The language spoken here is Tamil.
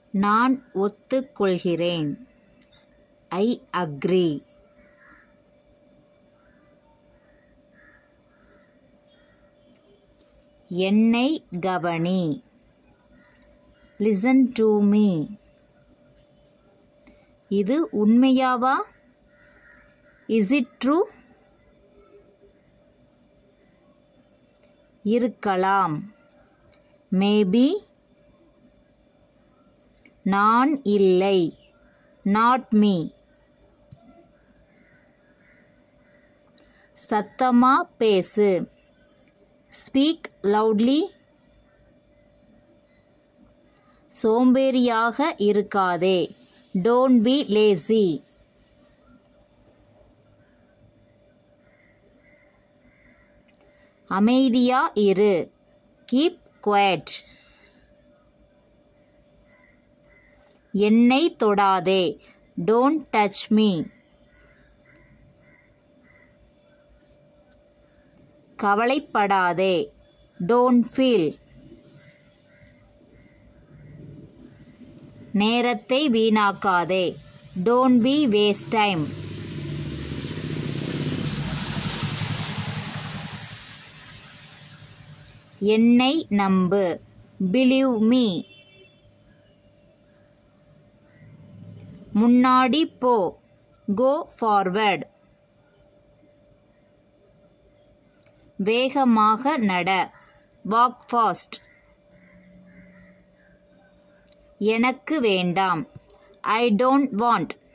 நான் ஒத்துக்கொள்கிறேன். I agree. என்னை கவனி. Listen to me. இது உண்மையாவா? Is it true? இருக்கலாம். Maybe. நான் இல்லை. Not me. சத்தமா பேசு. Speak loudly. சோம்பேறியாக இருக்காதே. Don't be lazy. அமைதியா இரு. Keep quiet. என்னை தொடாதே. Don't touch me. கவலைப்படாதே. Don't feel. நேரத்தை வீணாக்காதே. Don't be waste time. என்னை நம்பு. Believe me. முன்னாடி போ. Go forward. வேகமாக நட. Walk fast. எனக்கு வேண்டாம். I don't want.